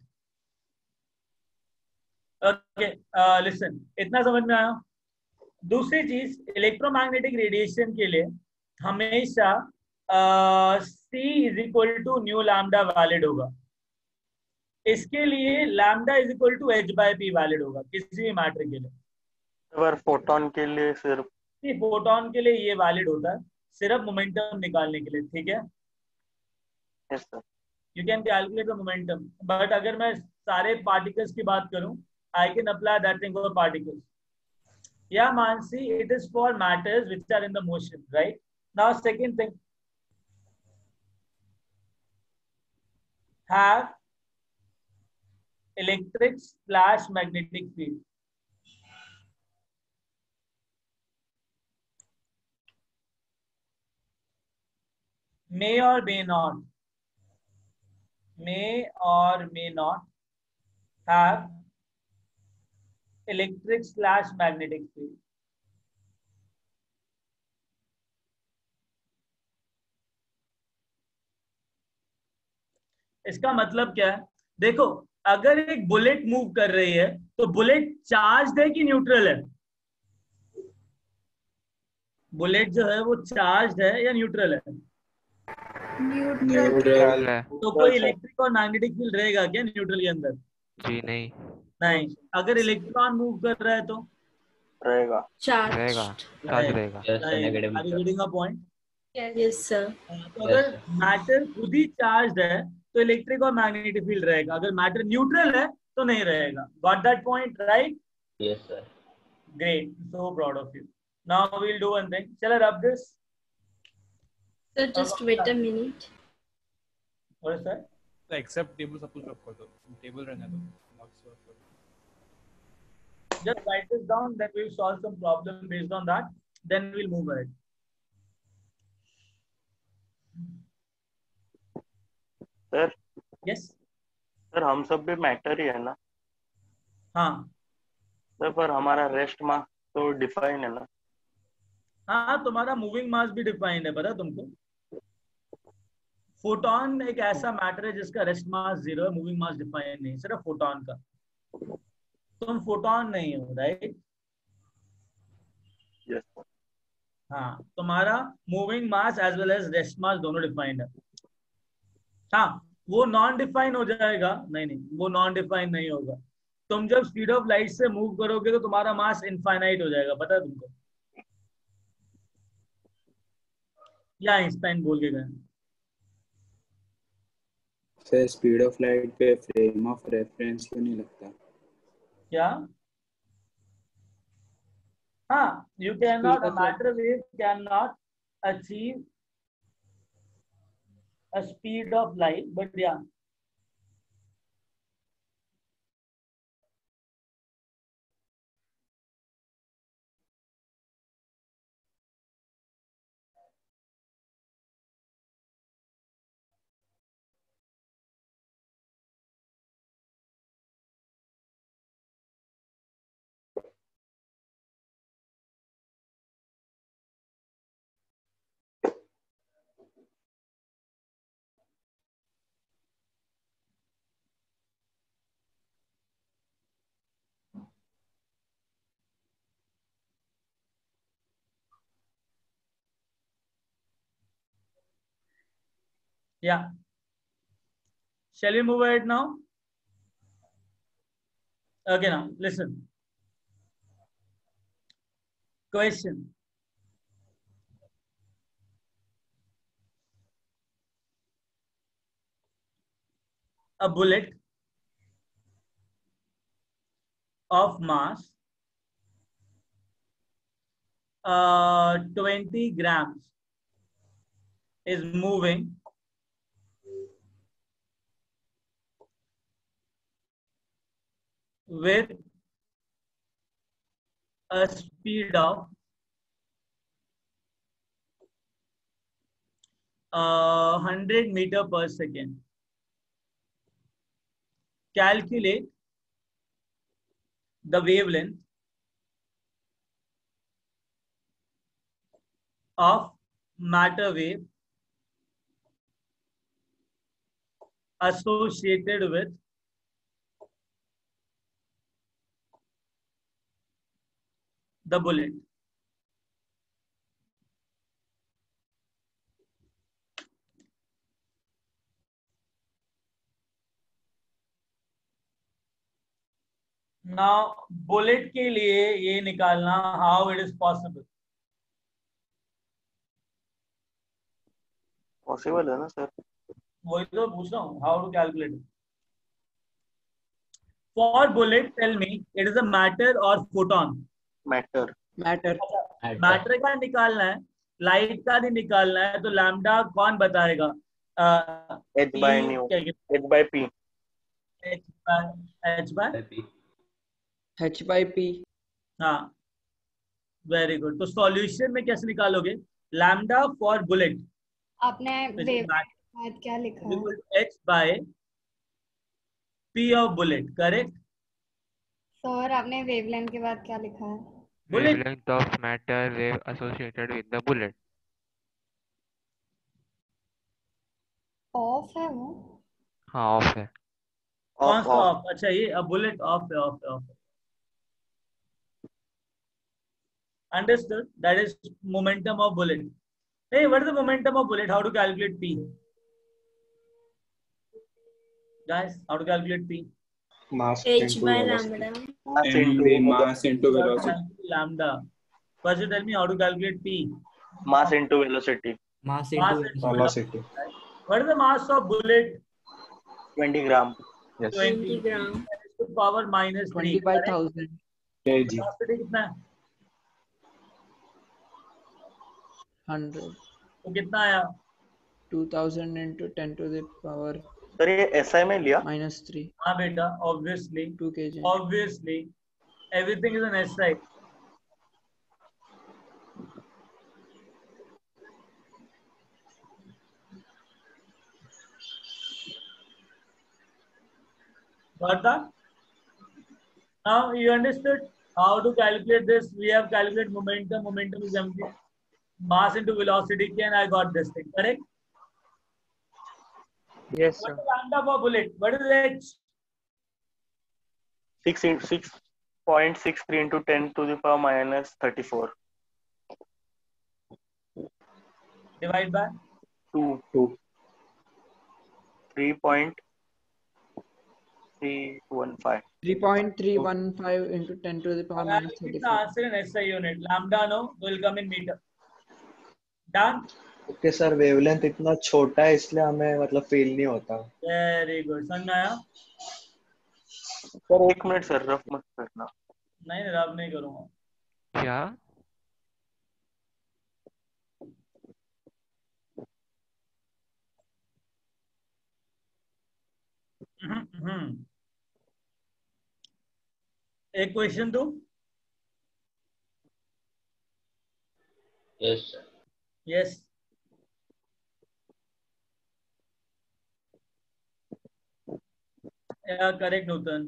Okay listen, इतना समझ में आया? दूसरी चीज, इलेक्ट्रोमैग्नेटिक रेडिएशन के लिए हमेशा C is equal to nu lambda valid होगा. इसके लिए lambda is equal to H by P valid होगा किसी भी मैटर के लिए. अगर फोटोन के लिए सिर्फ फोटोन के लिए ये वैलिड होता है सिर्फ मोमेंटम निकालने के लिए. ठीक है? Yes sir. You can calculate the momentum, but अगर मैं सारे पार्टिकल्स की बात करूं, I can apply that thing for particles. या Mansi, it is for matters which are in the motion, right? Now second thing, have electric slash magnetic field. May or may not, may or may not have electric slash magnetic field. इसका मतलब क्या है? देखो, अगर एक bullet move कर रही है तो बुलेट चार्ज है कि न्यूट्रल है? बुलेट जो है वो चार्ज है या न्यूट्रल है? न्यूट्रल है। तो कोई इलेक्ट्रिक और मैग्नेटिक फील्ड रहेगा क्या न्यूट्रल के अंदर? जी नहीं नहीं. अगर इलेक्ट्रॉन मूव कर रहा है तो रहेगा चार्ज रहेगा चार्ज रहेगा Are you getting a point? Yes sir. तो अगर मैटर खुद ही चार्ज है तो इलेक्ट्रिक और मैग्नेटिक फील्ड रहेगा. अगर मैटर न्यूट्रल है तो नहीं रहेगा. Got that point, right? Yes sir. Great, so proud of you. Now we will do one thing. चलो rub this. Sir, just wait a minute. What is that? तो except table सब कुछ रखो तो टेबल रहने दो. Just write this down, then we will solve some problem based on that. Then we will move ahead. Sir. Yes. Sir हम सब भी मैटर ही है ना? हाँ. सर पर हमारा रेस्ट मास तो डिफाइन है ना? हाँ, तुम्हारा मूविंग मास भी डिफाइंड है, पता तुमको? फोटोन एक ऐसा मैटर है जिसका रेस्ट मास जीरो है, मूविंग मास डिफाइंड नहीं, सिर्फ फोटोन का. तुम फोटोन नहीं हो, राइट? यस. हाँ, तुम्हारा moving mass as well as rest mass दोनों डिफाइंड है. हाँ, वो नॉन डिफाइन हो जाएगा. नहीं नहीं, वो नॉन डिफाइन नहीं होगा. तुम जब स्पीड ऑफ लाइट से मूव करोगे तो तुम्हारा मास इनफाइनाइट हो जाएगा, पता है तुमको? या आइंस्टाइन बोल के गए. सर स्पीड ऑफ लाइट पे फ्रेम ऑफ रेफरेंस क्यों नहीं लगता? क्या? हाँ, you cannot, a matter wave cannot achieve a speed of light, but yeah. Yeah. Shall we move ahead now? Okay, now listen. Question. A bullet of mass uh, twenty grams is moving with a speed of uh, one hundred meter per second. Calculate the wavelength of matter wave associated with the bullet. Now, bullet के लिए ये निकालना how it is possible. Possible है ना sir? वही तो पूछ रहा हूँ, how to calculate it. For bullet, tell me, it is a matter or photon? Matter. Matter. Matter का निकालना है, लाइट का नहीं निकालना है, तो लैम्डा कौन बताएगा? h by nu, h by p, h by h by h by p. हाँ, वेरी गुड. तो सॉल्यूशन में कैसे निकालोगे? लैम्डा फॉर बुलेट, आपने वेव बाद क्या लिखा है? h by p of bullet, correct? Sir आपने वेवलेंथ के बाद क्या लिखा है? Wavelength of matter wave associated with the bullet. Of है वो? हाँ ऑफ है. Of of. अच्छा, ये अब बुलेट ऑफ है, ऑफ है, ऑफ है. Understood? That is momentum of bullet. Hey, what is the momentum of bullet? How to calculate P? Guys, how to calculate P? Mass H into by velocity. lambda. M V mass into velocity. Lambda. First, you tell me how to calculate P. Mass into velocity. Mass Mass into into Velocity. What is the mass of bullet? twenty gram. Yes. twenty gram. To power minus three. twenty-five thousand. kg. Velocity कितना है? one hundred. तो कितना आया? two thousand into ten to the power sir ये S I में लिया? minus three. हाँ बेटा, obviously. two kg. Obviously, everything is an S I. Got that? Now you understood how to calculate this. We have calculated momentum. Momentum is empty. Mass into velocity. Can I got this thing correct? Yes, What sir. is lambda for bullet? What is H? six into six point six three into ten to the power minus thirty-four. Divide by two. two. three point three one five. three point three one five into ten to the power minus कितना thirty-four. answer in S I unit? Lambda no will come in meter. Done. Okay sir, wavelength इतना छोटा है इसलिए हमें मतलब feel नहीं होता. Very good. समझ में आया? सर एक मिनट सर, रफ मत करना. नहीं रब नहीं करूँगा. क्या? एक क्वेश्चन दो. Yes, sir. Yes. Yeah, correct, Nutan.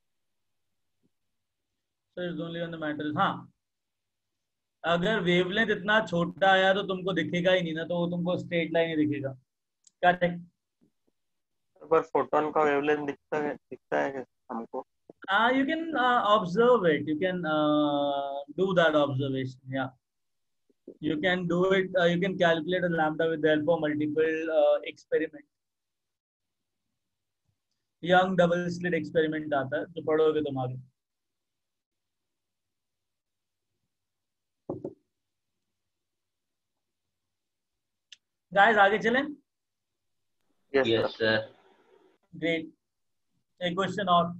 So it's only on the matters. हाँ, अगर वेवलेंथ इतना छोटा आया तो तुमको दिखेगा ही नहीं ना, तो वो तुमको स्ट्रेट लाइन ही दिखेगा. करेक्ट. पर फोटोन का वेवलेंथ दिखता है दिखता है क्या हमको? Uh, you can uh, observe it. You can uh, do that observation. Yeah, you can do it. Uh, you can calculate a lambda with the help of multiple uh, experiment. Young double slit experiment आता है, तो पढ़ोगे तुम आगे. Guys, आगे चलें? Yes, Yes, sir. Great. एक question और.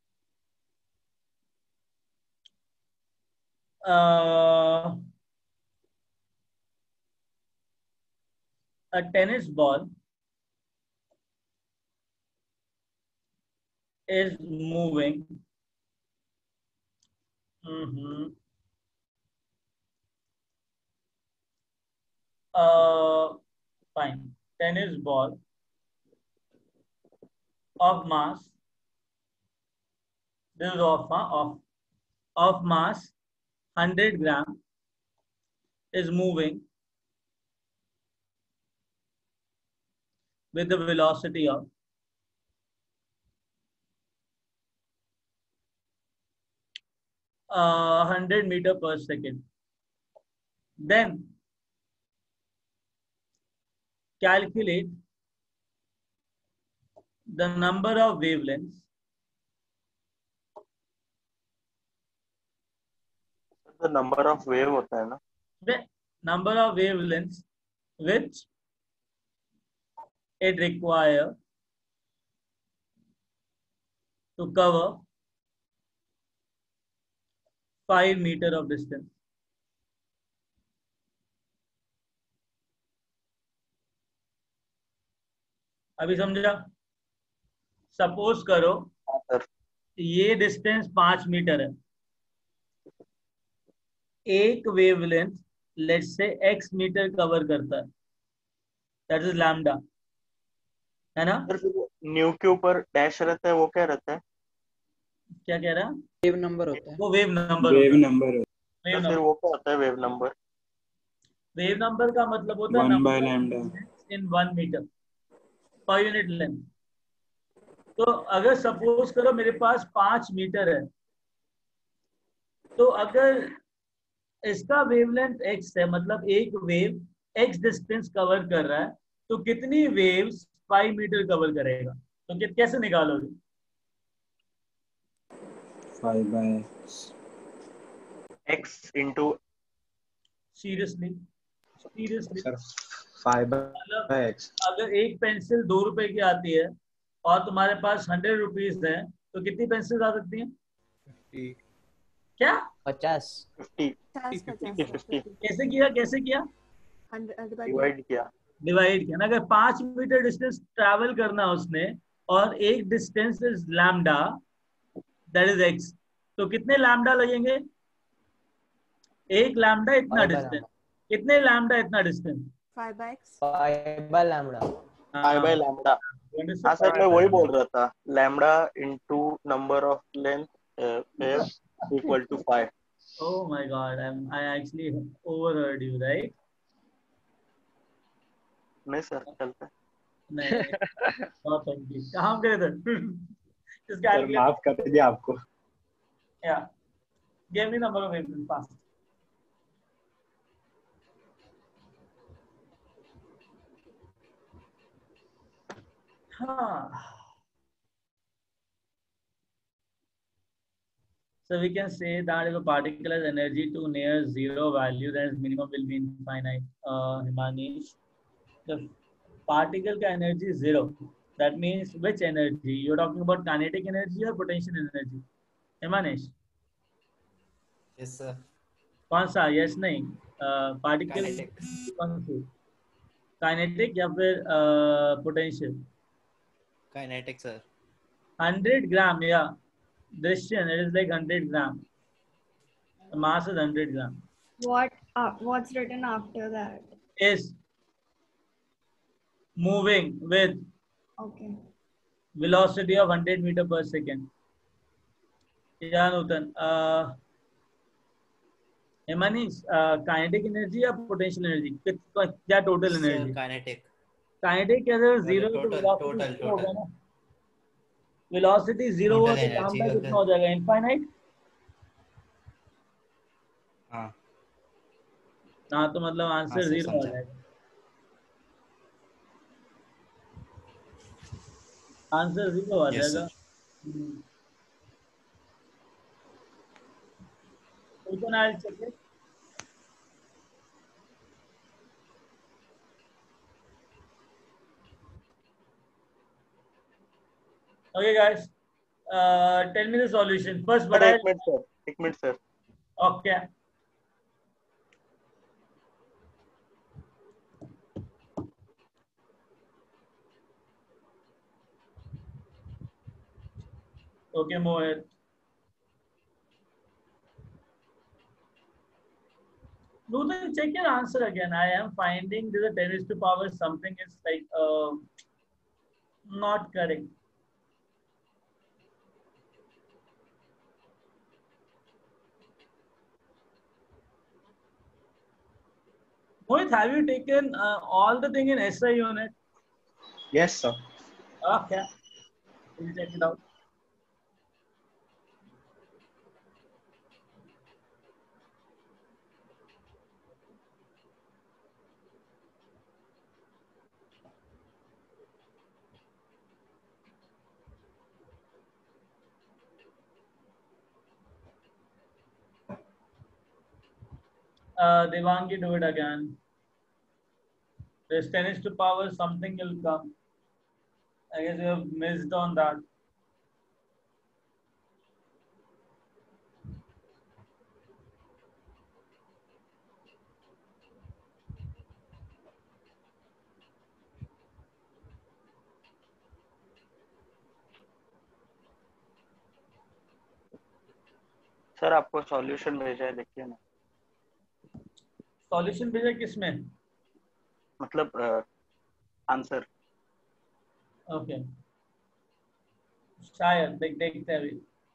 Uh, a tennis ball is moving. Mm-hmm. Uh, fine. Tennis ball of mass. This is of uh, of of mass one hundred gram is moving with the velocity of uh, one hundred meter per second. Then calculate the number of wavelengths the number of wave होता है ना? the number of wavelengths which it require to cover five meter of distance. अभी समझा? Suppose करो ये distance पांच meter है. एक wavelength let's say X meter cover करता है. दैट इज लैम्डा, है ना? न्यू के ऊपर डैश रहता है, वो क्या रहता है? क्या कह रहा है? वेव नंबर होता है. वो wave number wave number wave फिर वो क्या होता है वेव नंबर? वेव नंबर का मतलब होता है one by lambda in one meter per unit length. तो अगर सपोज करो मेरे पास पांच मीटर है, तो अगर इसका वेवलेंथ एक्स है, मतलब एक वेव एक्स डिस्टेंस कवर कर रहा है, तो कितनी वेव्स फाइव मीटर कवर करेगा? तो कि, कैसे निकालोगे? Five by X X into seriously seriously five by X. अगर एक पेंसिल दो रुपए की आती है और तुम्हारे पास हंड्रेड रुपीज है, तो कितनी पेंसिल आ सकती हैं? क्या? पचास. कैसे किया कैसे किया? डिवाइड किया डिवाइड किया ना. अगर पांच मीटर डिस्टेंस ट्रैवल करना उसने और एक distance is lambda that is X, तो कितने लैम्डा लगेंगे? एक लैम्डा इतना डिस्टेंस. कितने लैम्डा इतना distance? Five by X. Five by lambda. Five by lambda. हाँ सर, मैं वही बोल रहा था. Lambda into number of length wave equal to five. Oh my God, I'm I actually overheard you, right? नहीं sir, चलता है. नहीं, बहुत थैंक यू. कहाँ हम गए थे? इसका सर माफ कर दिया आपको. Yeah, give me number of wavelengths fast. हाँ. So we can say that if a particle has energy to near zero value, then its minimum will be infinite. Uh, Himanish, the particle का energy is zero. That means which energy? You're talking about kinetic energy or potential energy? Himanish? Yes sir. कौन सा? Yes नहीं. Uh, particle कौन सी? Kinetic या फिर uh, potential? Kinetic sir. hundred gram या Drishan, it is like one hundred gram. The mass is one hundred gram. What uh, what's written after that? Is moving with Okay. velocity of one hundred meter per second. Yeah, Nutan. Uh, Hemani, uh, kinetic energy or potential energy? क्या total energy? Kinetic. Kinetic कैसे zero total, velocity total, total. होगा ना? Velocity zero हुआ तो Total काम energy का होता कितना है। हो जाएगा? Infinite? हाँ हाँ तो मतलब हाँ आंसर सर जीरो आ समझा। जाएगा। आंसर जीरो आ Yes, जाएगा। sir. हम्म। Open, I'll check it. Okay, guys. Uh, tell me the solution first. But sir I'll एक मिनट सर एक minute sir okay. Okay, Mohit. No, then check your answer again. I am finding that the ten raised to power something is like uh, not correct. Mohit, have you taken uh, all the thing in S I unit? Yes, sir. Okay. We'll check it out. Uh, Devangi, do it again. There's ten is to power, something will come. I guess you have missed on that. Sir आपको solution भेजा है देखिए ना solution भेजा किसमें मतलब answer okay शायद देख देखते हैं अभी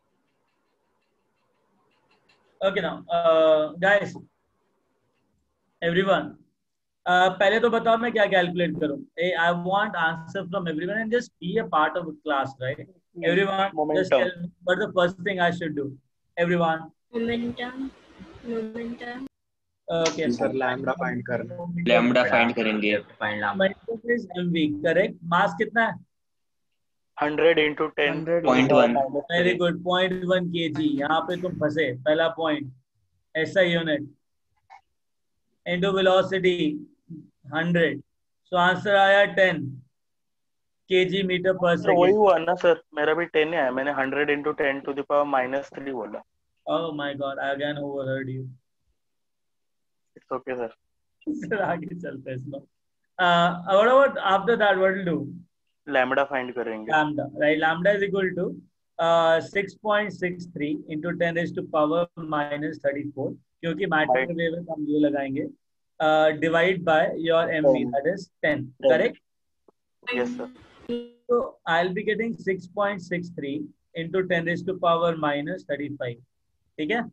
ओके नाउ गाइस एवरीवन पहले तो बताओ मैं क्या कैलकुलेट करूं I want answer from everyone and just be a part of class right everyone just tell me what the first thing I should do everyone momentum momentum okay sir lambda find करना lambda find करेंगे find lambda momentum is mv correct mass कितना है one hundred into ten point one very good zero point one kg यहाँ पे तुम फंसे पहला point ऐसा unit into velocity one hundred so answer आया ten kg meter per sir वही सेकंड हुआ ना सर मेरा भी ten ही आया मैंने one hundred into ten to the power minus three बोला oh my God I again overheard you it's okay sir sir आगे चलते हैं इसमें what about after that what will do lambda find करेंगे lambda right lambda is equal to uh, six point six three into ten raised to power minus thirty-four क्योंकि matter wave में हम ये लगाएंगे divide by your mv that is ten correct yes sir so I'll be getting six point six three into ten raised to power minus thirty-five ठीक है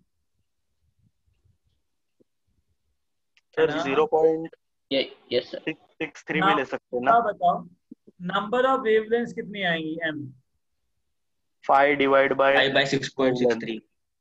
sir zero point yes sir six three भी ले सकते हैं ना बताओ number of wavelengths कितनी आएंगी m five divided by five by six point six three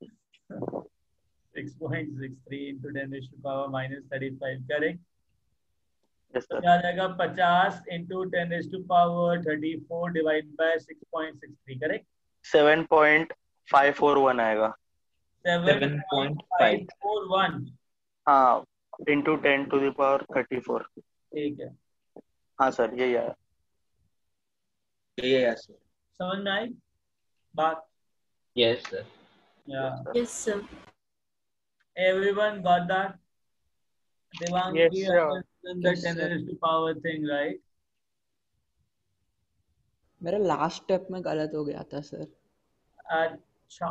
six point six three into ten raised to power minus thirty-five correct yes sir क्या आ जाएगा fifty into ten raised to power thirty-four divided by six point six three correct seven point five four one आएगा seven point five four one हाँ into ten to the power thirty-four ठीक है हाँ sir यही आया यही आया sir समझ में आई बात yes sir yeah yes sir everyone got that Devangi yes sir the ten raised to power thing right मेरा लास्ट स्टेप में गलत हो गया था सर अच्छा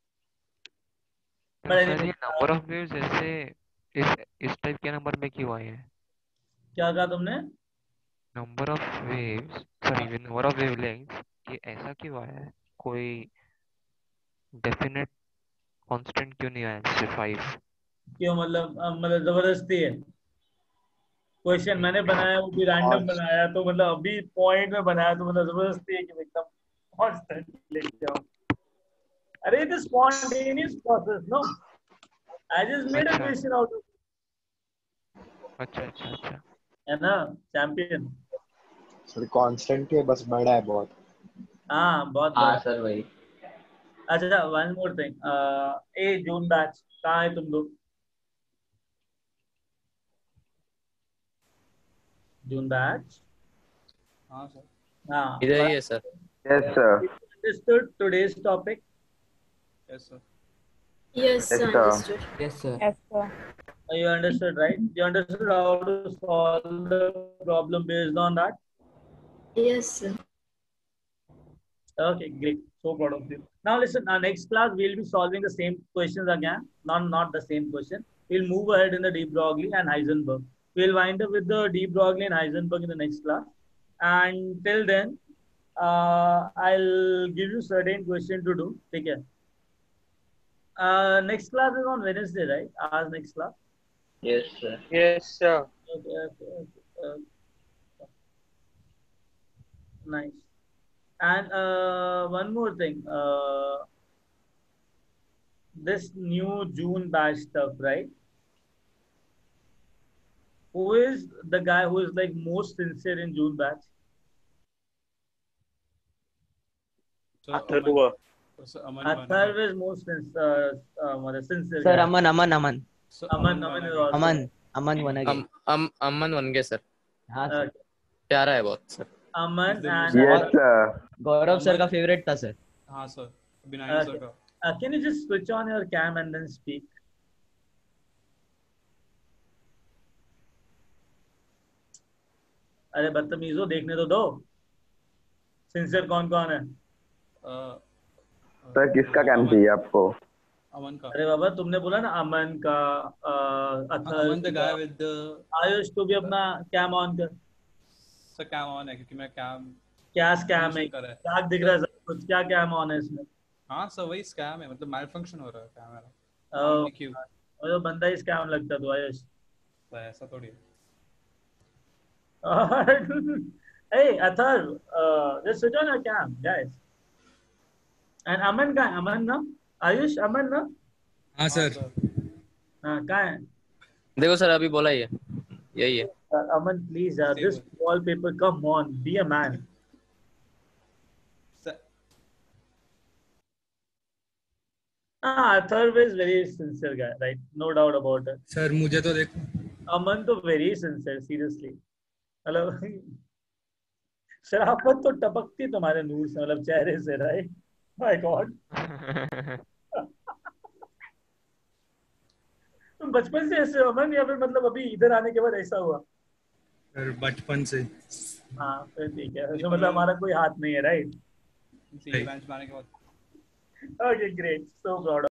सर ये नंबर ऑफ वेव्स ऐसे इस इस टाइप के नंबर में क्यों आए हैं? क्या कहा तुमने? Number of waves sorry number of wavelengths ये ऐसा क्यों आया है? कोई डेफिनेट कांस्टेंट क्यों नहीं आया जैसे फाइव? क्यों मतलब मतलब जबरदस्ती है क्वेश्चन मैंने बनाया वो भी रैंडम बनाया तो मतलब अभी पॉइंट में बनाया तो मतलब जबरदस्ती है कि एकदम कांस्टेंट लेके जाऊं। अरे it is spontaneous process no I just made a question out of. अच्छा अच्छा अच्छा है ना चैंपियन। सर कांस्टेंट के बस बड़ा है बहुत। हाँ बहुत हाँ बड़ा सर वही। अच्छा one more thing a June batch कहाँ है तुम लोग? जून बैच हाँ सर हाँ इधर ही है sir. Yes, sir. Understood today's topic? Yes, sir. Yes, Yes, sir. sir. Understood. Yes, sir. Yes, sir. You understood, right? You understood how to solve the problem based on that? Yes, sir. Okay, great. So proud of you. Now listen, our next class we'll be solving the same questions again. Not not the same question. We'll move ahead in the de Broglie and Heisenberg. We'll wind up with the de Broglie and Heisenberg in the next class. And till then, uh, I'll give you certain question to do. Take care. Uh, next class is on Wednesday, right? Ours next class. Yes, sir. Yes, sir. Okay, okay, okay. Uh, nice. And uh, one more thing. Uh, this new June batch stuff, right? Who is the guy who is like most sincere in June batch? Atharva. Atharv is most sincere. Uh, sincere. Sir, guy. Aman, Aman, Aman. So Aman, Aman is also. Aman, Aman Vanage. अम अम अमन वन गए sir. हाँ sir. Okay. प्यारा है बहुत sir. Aman and Yes, sir. Gaurav sir का favourite था सर। हाँ सर बिनायक सर Okay. का। Uh, can you just switch on your cam and then speak? अरे बदतमीजो देखने तो दो सिंसियर कौन कौन है? सर किसका कैम चाहिए आपको? अमन का। अरे बाबा तुमने बोला ना अमन का other Aman the guy with the Ayush तो भी अपना कैम ऑन कर। सर कैम ऑन है क्योंकि मैं कैम क्या स्कैम है? क्या दिख रहा है सब कुछ? क्या कैम ऑन है इसमें? हाँ सर वही स्कैम है मतलब मैल फंक्शन हो रहा है कैमरा। क्यों? और जो बंदा ही स्कैम लगता तो आयुष। ऐसा थोड़ी है। Hey Athar, uh, just switch on your cam, guys. And Aman का Aman ना? आयुष अमन ना? हाँ सर। हाँ कहाँ है? देखो सर अभी बोला ही है यही है। Uh, Aman, please, uh, this wallpaper, come on, be a man. Ah, Atharv is very sincere guy, right? No doubt about it. Sir मुझे तो देखो। Aman तो very sincere, seriously. मतलब शराफत तो टपकती तुम्हारे नूर से, मतलब चेहरे से, right? My God. तुम बचपन से ऐसे हो अमन या फिर मतलब अभी इधर आने के बाद ऐसा हुआ? सर बचपन से। हाँ फिर ठीक है, तो मतलब हमारा कोई हाथ नहीं है, राइट? बेंच बनाने के बाद। Okay, great. So proud of